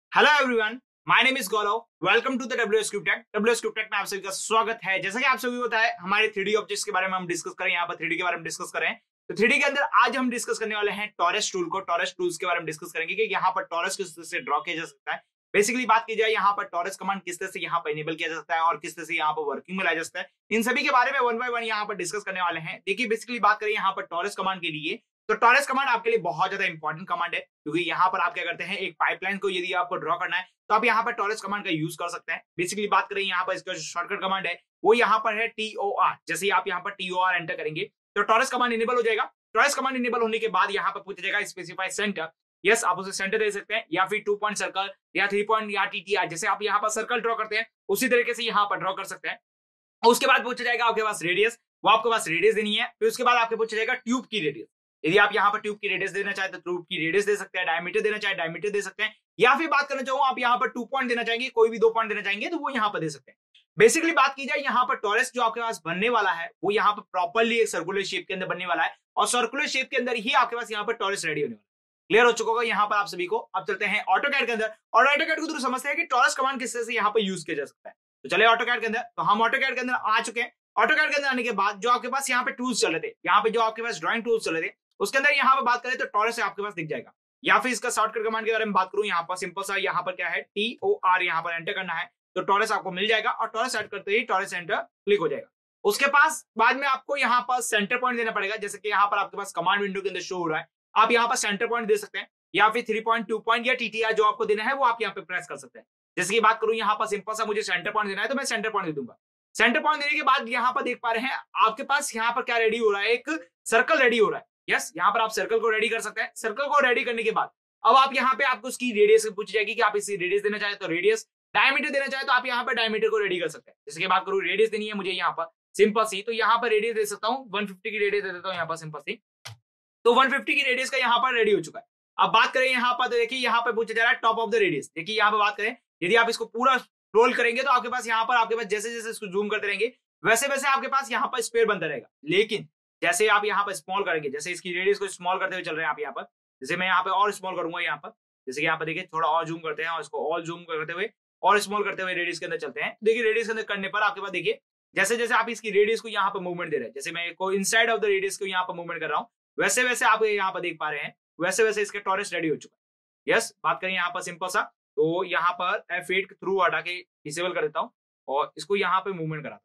Hello everyone, my name is Gaurav. Welcome to the W S cube tech में आप सभी का स्वागत है। जैसा कि आप सभी को पता है, हमारे 3D ऑब्जेक्ट्स के बारे में हम डिस्कस करें, यहाँ पर 3D के बारे में डिस्कस करें। तो 3D के अंदर आज हम डिस्कस करने वाले हैं टॉरस टूल को। टॉरस टूल्स के बारे में डिस्कस करेंगे कि यहाँ पर टॉरस किस तरह से ड्रॉ किया जा सकता है। बेसिकली बात की जाए, यहाँ पर टॉरस कमांड किस तरह से यहाँ पर इनेबल किया जा सकता है और किस तरह से यहाँ पर वर्किंग में लाया जा सकता है। इन सभी के बारे में वन बाय वन यहाँ पर डिस्कस करने वाले हैं। देखिए, बेसिकली बात करें यहाँ पर टॉरस कमांड के लिए, तो टॉरस कमांड आपके लिए बहुत ज्यादा इंपॉर्टेंट कमांड है, क्योंकि यहाँ पर आप क्या करते हैं, एक पाइपलाइन को यदि आपको ड्रॉ करना है तो आप यहाँ पर टॉरस कमांड का यूज कर सकते हैं। बेसिकली बात करें यहाँ पर इसका जो शॉर्टकट कमांड है वो यहाँ पर है TOR। जैसे ही आप यहाँ पर TOR एंटर करेंगे तो टॉरस कमांड इनेबल हो जाएगा। टॉरस कमांड इनेबल होने के बाद यहाँ पर पूछा जाएगा स्पेसिफाई सेंटर। यस, आप उसे सेंटर दे सकते हैं, या फिर 2 पॉइंट सर्कल या 3 पॉइंट या TTR। जैसे आप यहाँ पर सर्कल ड्रॉ करते हैं उसी तरीके से यहाँ पर ड्रॉ कर सकते हैं। उसके बाद पूछा जाएगा आपके पास रेडियस, वो आपके पास रेडियस देनी है। फिर उसके बाद आपके पूछा जाएगा ट्यूब की रेडियस। यदि आप यहाँ पर ट्यूब की रेडियस देना चाहे तो ट्यूब की रेडियस दे सकते हैं, डायमीटर देना चाहे डायमीटर दे सकते हैं, या फिर बात करना चाहूँ आप यहाँ पर 2 पॉइंट देना चाहेंगे, कोई भी 2 पॉइंट देना चाहेंगे तो वो यहाँ पर दे सकते हैं। बेसिकली बात की जाए, यहाँ पर टॉरस जो आपके पास बनने वाला है वो यहाँ पर प्रॉपरली एक सर्कुलर शेप के अंदर बनने वाला है, और सर्कुलर शेप के अंदर ही आपके पास यहाँ पर टॉरस रेडी होने वाला है। क्लियर हो चुका होगा यहाँ पर आप सभी को। अब चलते हैं ऑटोकैड के अंदर, और ऑटोकैड को थ्रू समझते हैं कि टॉरस कमांड किस तरह से यहाँ पर यूज किया जा सकता है। तो चले ऑटोकैड के अंदर, तो हम ऑटोकैड के अंदर आ चुके हैं। ऑटोकैड के अंदर आने के बाद जो आपके पास यहाँ पे टूल्स चल रहे थे, यहाँ पे जो आपके पास ड्राइंग टूल्स चल रहे थे, उसके अंदर यहाँ पे बात करें तो टॉरस आपके पास दिख जाएगा। या फिर इसका शॉर्टकट कमांड के बारे में बात करूं, यहाँ पर सिंपल सा यहाँ पर क्या है, TOR यहाँ पर एंटर करना है तो टॉरस आपको मिल जाएगा, और टॉरस एड करते ही टॉरस एंटर क्लिक हो जाएगा। उसके पास बाद में आपको यहाँ पर सेंटर पॉइंट देना पड़ेगा। जैसे कि यहाँ पर आपके पास कमांड विंडो के अंदर शो हो रहा है, आप यहाँ पर सेंटर पॉइंट दे सकते हैं, या फिर 3 पॉइंट 2 पॉइंट या TTR जो आपको देना है वो आप यहाँ पे प्रेस कर सकते हैं। जैसे कि बात करूं, यहाँ पर सिंपल सा मुझे सेंटर पॉइंट देना है तो मैं सेंटर पॉइंट दे दूंगा। सेंटर पॉइंट देने के बाद यहाँ पर देख पा रहे हैं आपके पास यहाँ पर क्या रेडी हो रहा है, एक सर्कल रेडी हो रहा है। यस, यहाँ पर आप सर्कल को रेडी कर सकते हैं। सर्कल को रेडी करने के बाद अब आप यहाँ पे आपको उसकी रेडियस पूछी जाएगी कि आप इसकी रेडियस देना चाहे तो रेडियस, डायमीटर देना चाहे तो आप यहाँ पर डायमीटर को रेडी कर सकते हैं। जैसे कि बात करूं, रेडियस देनी है मुझे यहाँ पर सिंपल सी, तो यहाँ पर रेडियस दे सकता हूँ 150 की रेडियस दे देता हूँ यहाँ पर सिंपल सी। तो 150 की रेडियस का यहाँ पर रेडी हो चुका है। अब बात करें यहाँ पर, तो देखिए यहाँ पर पूछा जा रहा है टॉप ऑफ द रेडियस। देखिए यहाँ पर बात करें, यदि आप इसको पूरा रोल करेंगे तो आपके पास यहाँ पर आपके पास जैसे जैसे इसको जूम करते रहेंगे वैसे वैसे आपके पास यहाँ पर स्क्वायर बनता रहेगा। लेकिन जैसे आप यहाँ पर स्मॉल करेंगे, जैसे इसकी रेडियस को स्मॉल करते हुए चल रहे हैं आप यहाँ पर, जैसे मैं यहाँ पे और स्मॉल करूंगा यहाँ पर, जैसे कि यहाँ पर देखिए थोड़ा और जूम करते हैं और इसको और जूम करते हुए और स्मॉल करते हुए रेडियस के अंदर चलते हैं। देखिए रेडियस के अंदर करने पर आपके पास देखिए जैसे जैसे आप इसकी रेडियस को यहाँ पर मूवमेंट दे रहे हैं, जैसे मैं को इनसाइड ऑफ द रेडियस को यहाँ पर मूवमेंट कर रहा हूँ, वैसे वैसे आप यहाँ पर देख पा रहे हैं वैसे वैसे इसके टॉरस रेडी हो चुका है। यस, बात करें यहाँ पर सिंपल सा, तो यहाँ पर F8 के थ्रू हटा के डिसेबल कर देता हूँ और इसको यहाँ पे मूवमेंट कराता हूँ।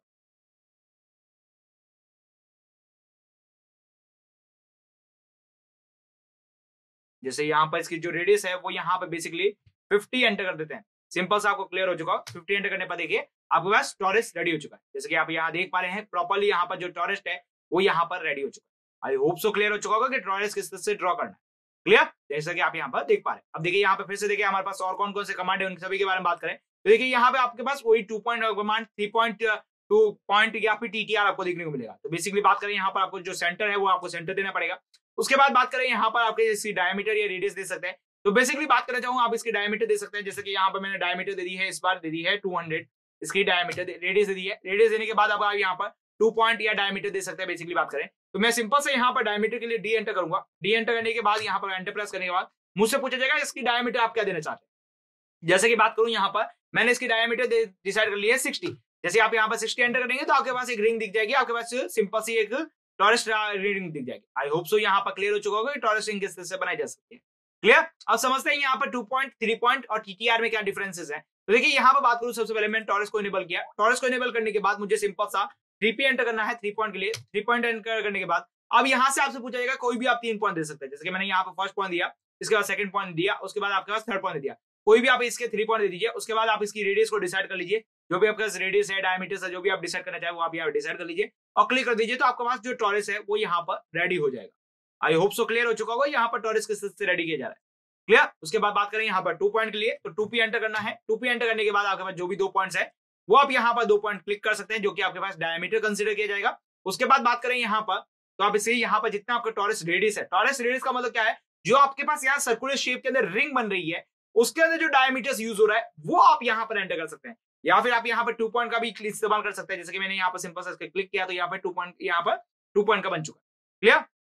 जैसे यहाँ पर इसकी जो रेडियस है वो यहाँ पे बेसिकली 50 एंटर कर देते हैं। सिंपल सा आपको क्लियर हो चुका है। 50 एंटर करने पर देखिए आपके पास टॉरस रेडी हो चुका है। जैसे कि आप यहाँ देख पा रहे हैं प्रॉपर्ली यहाँ पर जो टॉरस है वो यहाँ पर रेडी हो चुका है। आई होप सो क्लियर हो चुका होगा कि टॉरस किस तरह से ड्रॉ करना है। क्लियर, जैसा कि आप यहाँ पर देख पा रहे हैं। अब देखिए यहाँ पे फिर से देखिए हमारे पास और कौन कौन से कमांड है, उन सभी के बारे में बात करें तो देखिए यहाँ पे आपके पास वही 2 पॉइंट कमांड, 3 पॉइंट 2 पॉइंट या फिर TTR आपको देखने को मिलेगा। तो बेसिकली बात करें यहाँ पर आपको जो सेंटर है वो आपको सेंटर देना पड़ेगा। उसके बाद बात करें यहाँ पर आपके इसकी डायमीटर या रेडियस दे सकते हैं। तो बेसिकली बात करना चाहूँ, आप इसकी डायमीटर दे सकते हैं। जैसे कि यहाँ पर मैंने डायमीटर दे दी है, इस बार दे दी है 200, इसकी डायमीटर रेडियस दे दी है। रेडियस देने के बाद अब आप यहाँ पर 2 पॉइंट या डायमीटर दे सकते हैं। बेसिकली बात करें तो मैं सिंपल से यहाँ पर डायमीटर के लिए डी एंटर करूंगा। डी एंटर करने के बाद यहाँ पर एंटर प्रेस करने के बाद मुझसे पूछा जाएगा इसकी डायमीटर आप क्या देना चाहते हैं। जैसे कि बात करूं यहाँ पर मैंने इसकी डायमीटर डिसाइड कर लिया है 60। जैसे आप यहाँ पर 60 एंटर करेंगे तो आपके पास एक रिंग दिख जाएगी, आपके पास सिंपल सी एक टॉरस रिंग दिख जाएगी। आई होप सो यहाँ पर क्लियर हो चुका होगा कि टॉरस रिंग किस तरह से बनाई जा सकती है। क्लियर, अब समझते हैं यहाँ पर 2 पॉइंट, 3 पॉइंट और TTR में क्या डिफरेंसेस है। तो देखिए यहाँ पर बात करूं, सबसे पहले मैंने टॉरस को इनेबल किया। टॉरस को इनेबल करने के बाद मुझे सिंपल सा 3P एंटर करना है 3 पॉइंट के लिए। 3 पॉइंट एंटर करने के बाद अब यहाँ से आपसे पूछा जाएगा कोई भी आप 3 पॉइंट दे सकते हैं। जैसे कि मैंने यहाँ पर फर्स्ट पॉइंट दिया, इसके बाद सेकंड पॉइंट दिया, उसके बाद आपके पास थर्ड पॉइंट दिया। कोई भी आप इसके 3 पॉइंट दे दीजिए। उसके बाद आप इसकी रेडियस को डिसाइड कर लीजिए, जो भी आपके पास रेडियस है, डायमीटर है, जो भी आप डिसाइड करना चाहे वो आप यहाँ डिसाइड कर लीजिए और क्लिक कर दीजिए। तो आपके पास जो टॉरस है वो यहाँ पर रेडी हो जाएगा। आई होप सो क्लियर हो चुका होगा यहाँ पर टॉरस किस तरह से रेडी किया जा रहा है। क्लियर, उसके बाद बात करें यहाँ पर 2 पॉइंट के लिए, तो 2P एंटर करना है। 2P एंटर करने के बाद आपके पास जो भी 2 पॉइंट्स है वो आप यहाँ पर 2 पॉइंट क्लिक कर सकते हैं, जो कि आपके पास डायमीटर कंसीडर किया जाएगा। उसके बाद बात करें यहाँ पर, तो आप इसे यहाँ पर जितना आपका टॉरस रेडियस है, टॉरस रेडियस का मतलब क्या है, जो आपके पास यहाँ सर्कुलर शेप के अंदर रिंग बन रही है उसके अंदर जो डायमीटर्स यूज हो रहा है वो आप यहाँ पर एंटर कर सकते हैं, या फिर आप यहाँ पर 2 पॉइंट का भी इस्तेमाल कर सकते हैं। जैसे कि मैंने यहाँ पर सिंपल से क्लिक किया तो यहाँ पर 2 पॉइंट, यहाँ पर 2 पॉइंट का बन चुका है। क्लियर,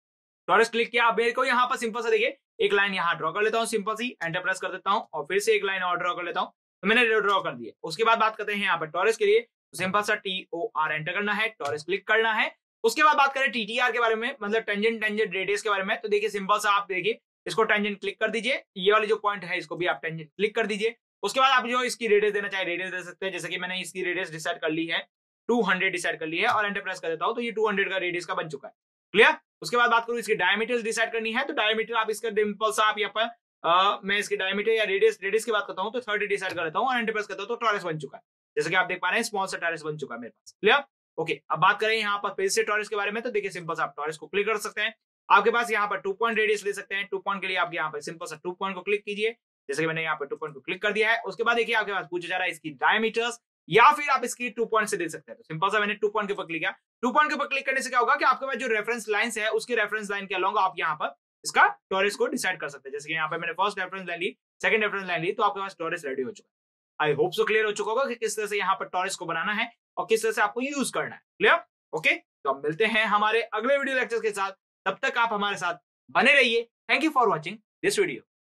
टॉरस क्लिक किया। अब मेरे को यहाँ पर सिंपल सा देखिए एक लाइन यहाँ ड्रॉ कर लेता हूँ, सिंपल सी एंटर प्रेस कर देता हूँ और फिर से एक लाइन और ड्रॉ कर लेता हूँ। तो मैंने ड्रॉ कर दिया। उसके बाद बात करते हैं यहाँ पर टॉरस के लिए, सिंपल सा TOR एंटर करना है, टॉरस क्लिक करना है। उसके बाद बात करें TTR के बारे में, मतलब टेंजेंट रेडियस के बारे में, तो देखिए सिंपल सा आप देखिए इसको टेंजेंट क्लिक कर दीजिए, ये वाली जो पॉइंट है इसको भी आप टेंजेंट क्लिक कर दीजिए। उसके बाद आप जो इसकी रेडियस देना चाहे रेडियस दे सकते हैं, जैसे कि मैंने इसकी रेडियस डिसाइड कर ली है 200 डिसाइड कर ली है और एंटर प्रेस कर देता हूं तो ये 200 का रेडियस का बन चुका है। क्लियर। उसके बाद बात करूं इसकी डायमीटर डिसाइड करनी है, तो डायमीटर आप इसका सिंपल सा आप यहाँ पर मैं इसकी डायमीटर या रेडियस की बात करता हूं तो 30 डिसाइड कर लेता हूं और एंटर प्रेस करता हूं तो टॉरस बन चुका है। जैसे कि आप देख पा रहे हैं स्मॉल सा टॉरस बन चुका है मेरे पास। क्लियर। ओके, अब बात करें यहाँ पर फिर से टॉरस के बारे में, तो देखिए सिंपल सा आप टॉरस को क्लिक कर सकते हैं। आपके पास यहाँ पर 2 पॉइंट रेडियस ले सकते हैं। 2 पॉइंट के लिए आप यहाँ पर सिंपल सा 2 पॉइंट को क्लिक कीजिए, जैसे कि मैंने यहाँ पर 2 पॉइंट को क्लिक कर दिया है। उसके बाद देखिए आपके पास पूछा जा रहा है इसकी डायमीटर्स या फिर आप इसकी 2 पॉइंट से दे सकते हैं। तो सिंपल सा मैंने 2 पॉइंट के ऊपर क्लिक किया। 2 पॉइंट के ऊपर क्लिक करने से क्या होगा कि आपके पास जो रेफरेंस लाइंस है उसके रेफरेंस लाइन के अलोंग आप यहाँ पर इसका टॉरस को डिसाइड कर सकते हैं। जैसे कि यहाँ पर मैंने फर्स्ट रेफरेंस लाइन ली, सेकंड रेफरेंस लाइन ली, तो आपके पास टॉरस रेडी हो चुका है। आई होप सो क्लियर हो चुका होगा कि किस तरह से यहाँ पर टॉरस को बनाना है और किस तरह से आपको यूज करना है। क्लियर। ओके, तो अब मिलते हैं हमारे अगले वीडियो लेक्चर के साथ, तब तक आप हमारे साथ बने रहिए। Thank you for watching this video.